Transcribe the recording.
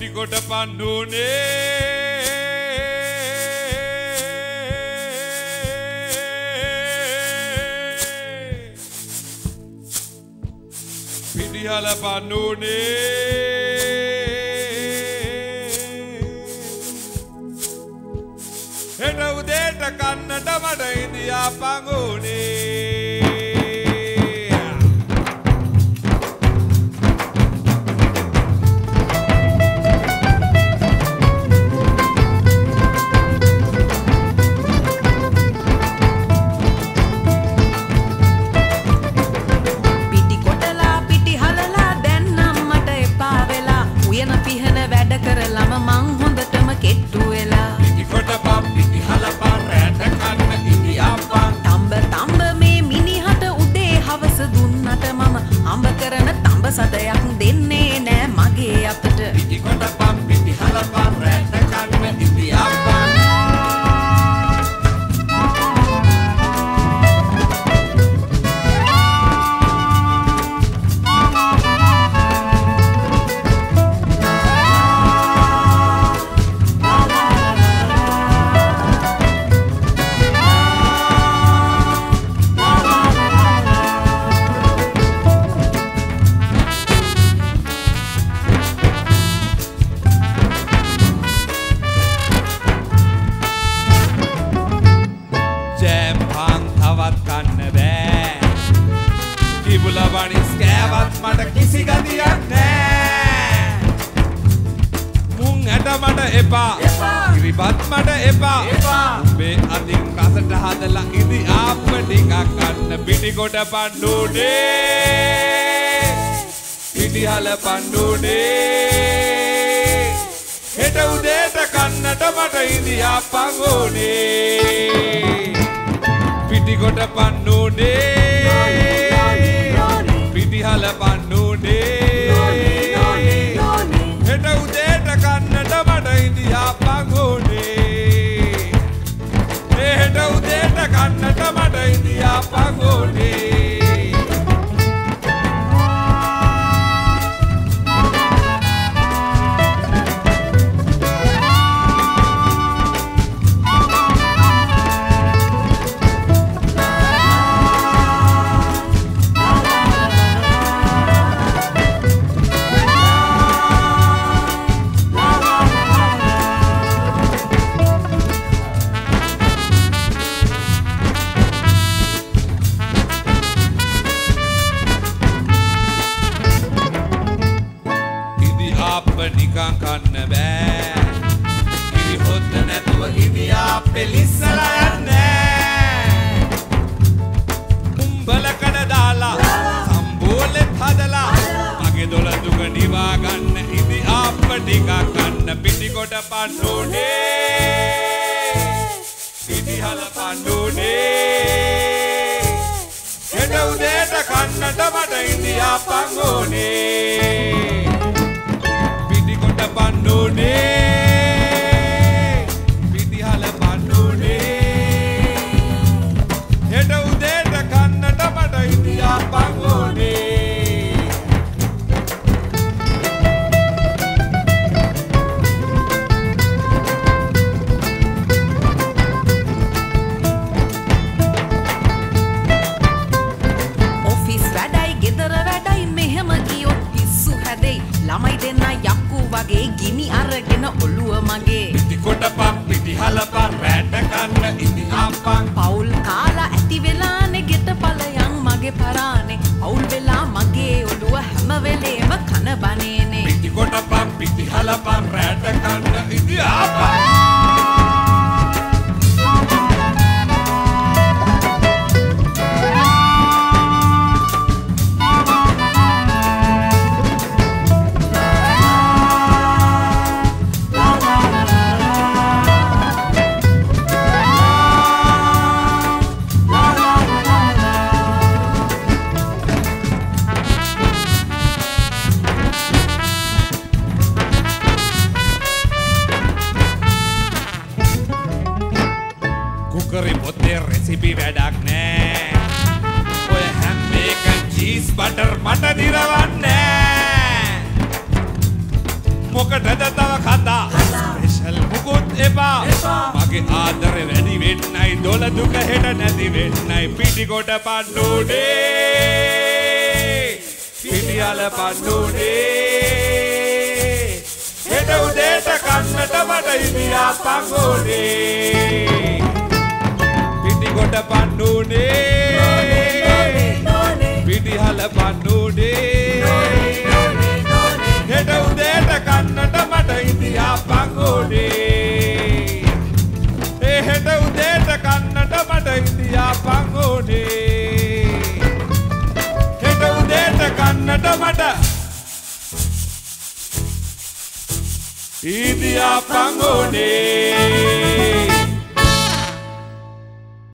පිටිකොට පන්දුනේ පිටිහල පන්දුනේ හෙට උදේට කන්නට මට ඉන්දියා පංගුනේ සතයක් දෙන්නේ නෑ මගේ අතට පිටිකොට පම් පිටි හලපන් රැට කන්න ඉන්දියාපන් Bulawani skෑවත් මට කිසි ගතියක් නෑ මුං ඇට මට එපා ඉරිපත් මට එපා උඹේ අතින් කසට හදලා ඉදි ආප්ප ටිකක් ගන්න පිටිකොට පණ්ඩුනේ පිටිහල පණ්ඩුනේ හෙට උදේට කන්නට මට ඉදියා පංගුනේ පිටිකොට පණ්ඩුනේ පිටිහල පන්නුනේ හෙට උදේට කන්නට මට ඉන්දියා පංගුනේ හෙට උදේට කන්නට මට ඉන්දියා පංගුනේ නිකන් කන්න බෑ ඉරි හොද්ද නැතුව ඉදියා පෙලිස්සලා යන්නේ උඹලකඩ දාලා සම්බෝලෙත් හදලා මගේ දොළ දුක නිවා ගන්න ඉදි ආප්ප ටිකක් ගන්න පිටිකොට පණ්ඩුනේ පිටිහල පණ්ඩුනේ හෙට උදේට කන්නට මට ඉදියා පංගුනේ පණ්ඩුනේ පිටිහල පණ්ඩුනේ හෙට උදේට කන්නට මට ඉදියා පංගුනේ ඔෆිස් වැඩයි ගෙදර වැඩයි මෙහෙම ගියොත් පිස්සු හැදෙයි ළමයි දෙන්න යක්කු වගේ ගිනි අරගෙන ඔළුව මගේ පිටිකොට පම් පිටිහල පම් රැට කන්න ඉදියාපන් පවුල් කාලා ඇති වෙලානේ ගෙට පලයන් මගේ පරානේ පවුල් වෙලා මගේ ඔළුව හැම වෙලේම කන බනේනේ පිටිකොට පම් පිටිහල පම් රැට කන්න ඉදියාපන් කුකරි පොතේ රෙසිපි වැඩක් නෑ ඔය හැම් බේකන් චීස් බටර් මට දිරවන්නේ මොකටද එපා මගේ ආදරේ වැඩි වෙන්නයි දොළ දුක හෙට නැති වෙන්නයි පිටිකොට පන්නෝනේ පිටියල පන්නෝනේ හෙට උදේට කන්නට මට ඉදියා පංගෝනේ පිටිකොට පන්නෝනේ පිටියල පන්නෝනේ හෙට උදේට කන්නට මට ඉදියා පංගෝනේ හෙට උදේට කන්නට මට ඉදියා පංගෝනේ හෙට උදේට කන්නට මට ඉදියා පංගෝනේ